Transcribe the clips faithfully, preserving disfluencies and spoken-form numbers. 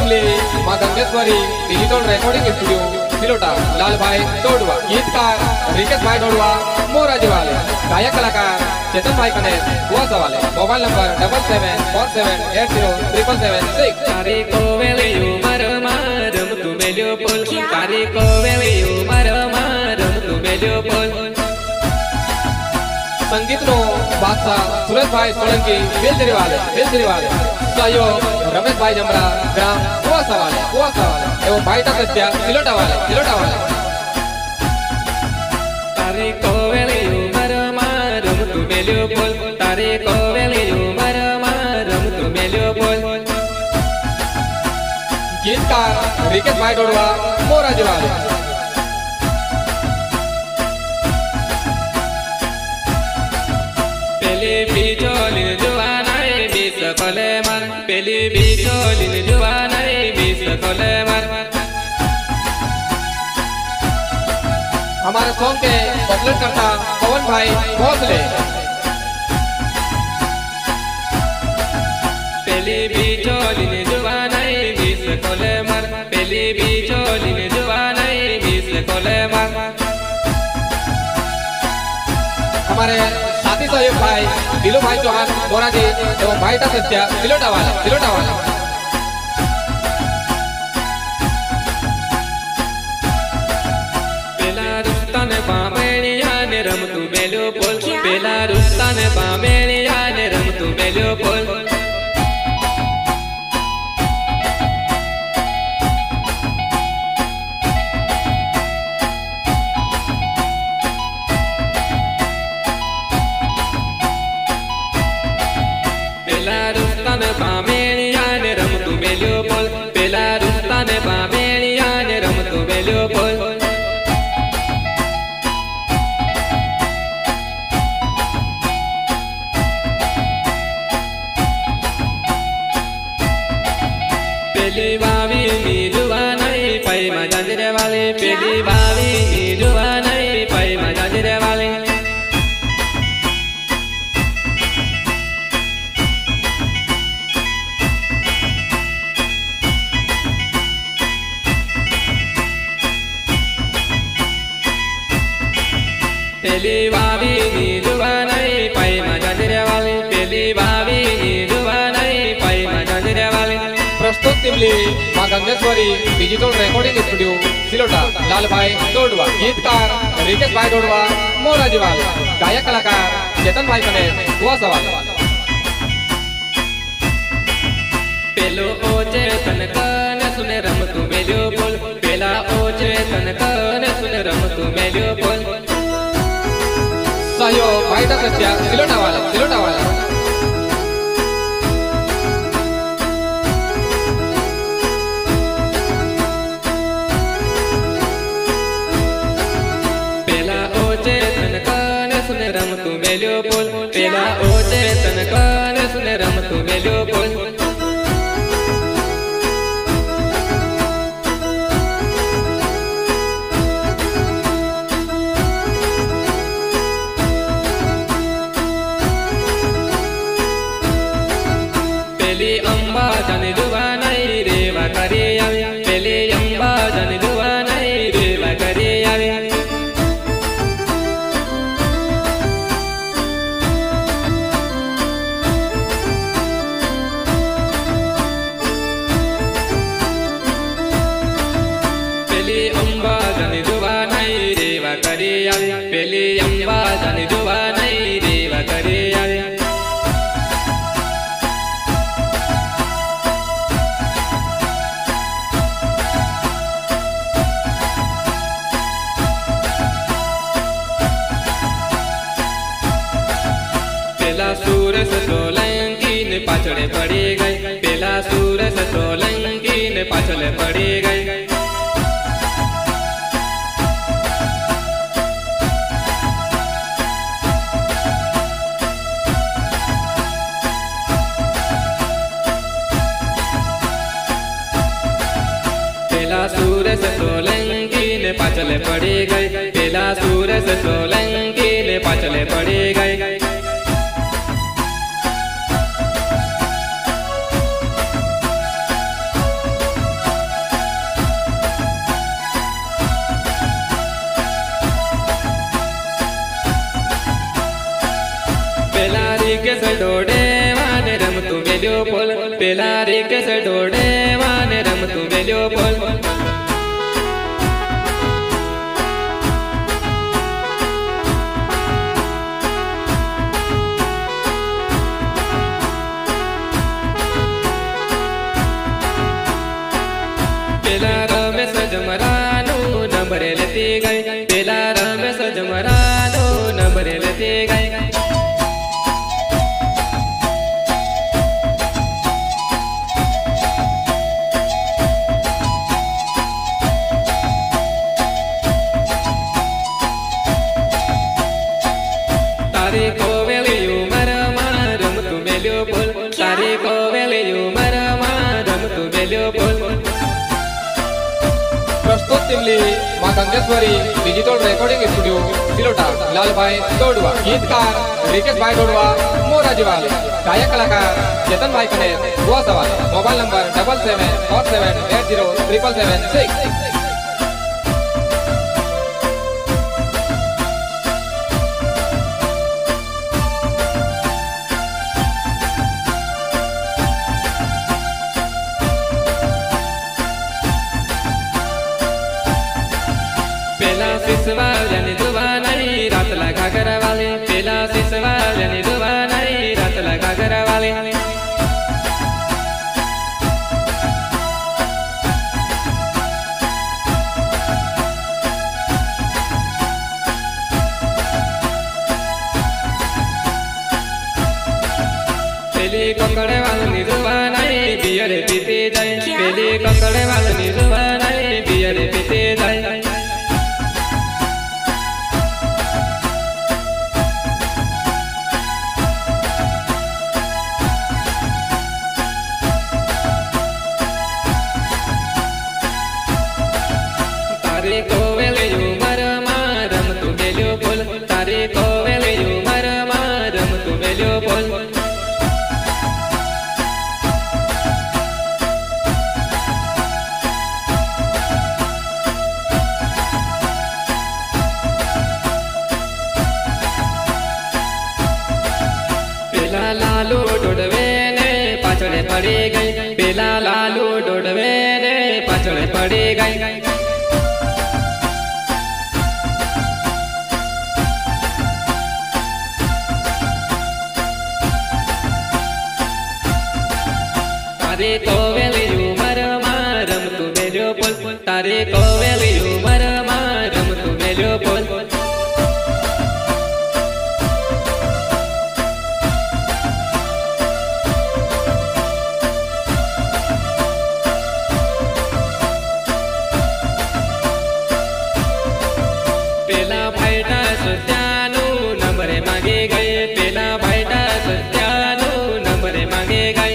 Timli Maa Gangeshwari digital recording studio Silota Lal Bhai Dodwa. गीतकार रिकेश भाई डोडवा मोराजी वाले। गायक कलाकार चेतन भाई कनेर कुआसा वाले। Mobile number double seven four seven eight zero triple seven six. तारी को वेलियो मर मारम तू मेलियो पोल। तारी को वेलियो मर मारम तू मेलियो पोल। संगीत नो बादशाह सुरेश भाई सोलंकी बेलजरी वाले बेलजरी वाले। सहयोग रमेश भाई जमरा ग्राम कुआसा वाले कुआसा वाले एवं भाई सत्या सिलोटा वाले सिलोटा वाले। तारी को वेलियो मर मारम तू मेलियो पोल। तारी को वेलियो मर मारम तू मेलियो पोल। गीतकार रिकेश भाई डोडवा मोराजी वाले। पेली बिचोलिन जुवानाई बीस कोले मन। पेली बिचोलिन जुवानाई बीस कोले मन। हमारे सॉन्ग के पॉपुलर करता पवन भाई भोसले। पेली बिचोलिन जुवानाई बीस कोले मन। पेली बिचोलिन जुवानाई बीस कोले मन। हमारे साथी सहयोग भाई दिलू भाई चौहान मोराजी एवं भाई सत्या सिलोटा वाला सिलोटा वाला। पेला रुस्तान बामेलिया ने रम तू मेलियो पोल। पेला रुस्तान बामेलिया ने रम तू मेलियो पोल। पेला रुस्तान बामेलिया ने रम तू मेलियो पोल। पेला रुस्तान बामेलिया ने रम तू मेलियो पोल। पेली बावी नी जुवानाई पाई मा जंजरे वाले। पेली बावी नी जुवानाई पाई मा जंजरे वाले। पेली बावी नी जुवानाई पाई मा जंजरे वाले। पेली बावी नी जुवानाई पाई मा जंजरे वाले। प्रस्तुत Timli Maa Gangeshwari digital recording studio Silota Lal Bhai Dodwa. गीतकार रिकेश भाई डोडवा मोराजी वाले। गायक कलाकार चेतन भाई कनेर कुआसा वाले। पेलो ओचे तन कन सुने रम तू मेलियो पोल। पेला ओचे तन कन सुने रम तू मेलियो पोल। सहयोग भाई सत्या सिलोटा वाला सिलोटा वाला। पेला ओचे तन कन सुने रम तू मेलियो पोल। पेला ओचे तन कन सुने रम तू मेलियो पोल। पेली अम्बा जन जुवानाई रेवा करे आवे। पेली अम्बा जन जुवानाई रेवा करे आवे। पेली अम्बा जन जुवानाई रेवा करे आवे। पेली अम्बा जन जुवानाई रेवा करे आवे। पेला सूरज सोलंकी ने पाछड़े पड़ी गई। पेला सूरज सोलंकी ने पाछड़े पड़ी गई। पेला सूरज सोलंकी ने पाछले पड़ी गई। पेला सूरज सोलंकी ने पाछले पड़ी गई। પેલા રેકેશ ઢોળે વાને રમતું મેલ્યો બોલ પેલા રમેશ જમરાનું નંબરે લેતી ગઈ પેલા રમેશ જમરાનું નંબરે લેતી ગઈ તારી કોવેલી ઉમરમાં રમતું મેલ્યો બોલ તારી કોવેલી ઉમરમાં રમતું મેલ્યો બોલ प्रस्तुत Timli Maa Gangeshwari digital recording studio Silota Lal Bhai Dodwa गीतकार रिकेश भाई दौड़वा मोराजी वाले गायक कलाकार चेतन भाई कनेर हुआ सवाल mobile number double seven four seven eight zero triple seven six પેલા સિસવાળની જુવાનાઈ રાતલા ઘાઘરા વાલી પેલા સિસવાળની જુવાનાઈ રાતલા ઘાઘરા વાલી પેલી કકડે વાળની જુવાનાઈ બિયરે પીતી જાય પેલી કકડે વાળની જુવાનાઈ બિયરે પીતી જાય તારી કોવેલી ઉમરમાં રમતું મેલ્યો બોલ તારી કોવેલી ઉમરમાં રમતું મેલ્યો બોલ પેલા લાલુ દોડવે ને પાછળે પડી ગઈ પેલા લાલુ દોડવે ને પાછળે પડી ગઈ તારી કોવેલી ઉમરમાં રમતું મેલ્યો બોલ તારી કોવેલી ઉમરમાં રમતું મેલ્યો બોલ પેલા ભાઈટા સત્યાનું નંબરે માંગી ગઈ પેલા ભાઈટા સત્યાનું નંબરે માંગી ગઈ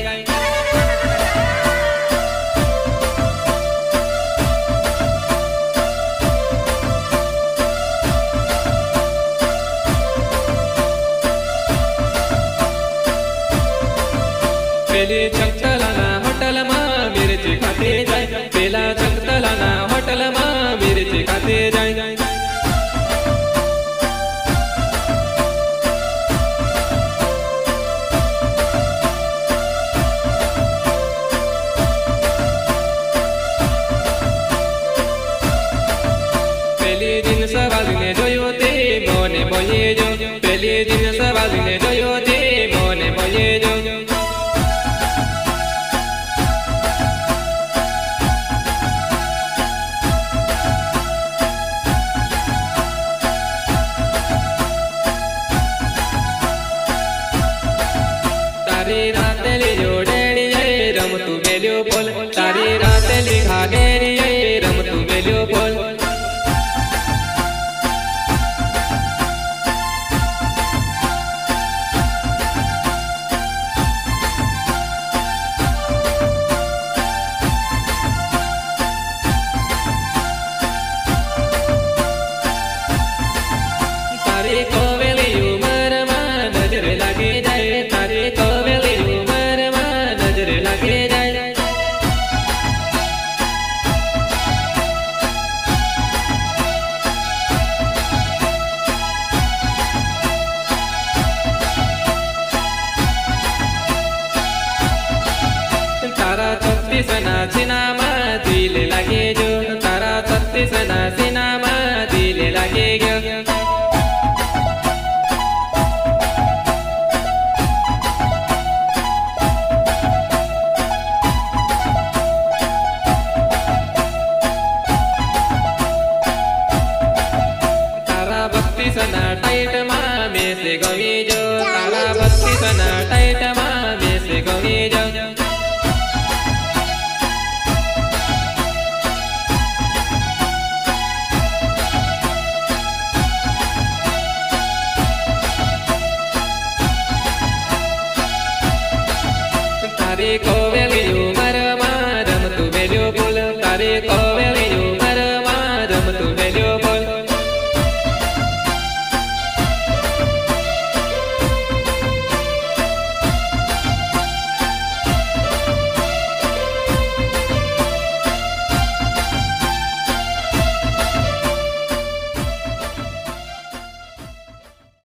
પેલી ચંકતલાના હોટલમાં મિર્ચી ખાતી જાય પેલા ચંકતલાના હોટલમાં મિર્ચી ખાતી જાય પેલી જીન્સ વાળીને જોયો તે મોને બોલી જો પેલી જીન્સ વાળીને જોયો તે મોને બોલી જો તારી રાતલી જોડેડીએ રમતું મેલ્યો બોલ તારી રાતલી ઘાઘેરીએ રમતું મેલ્યો બોલ તારી કોવેલી ઉમરમાં નજરે લાગી જાય તારી કોવેલી ઉમરમાં નજરે લાગી જાય तीसना छिना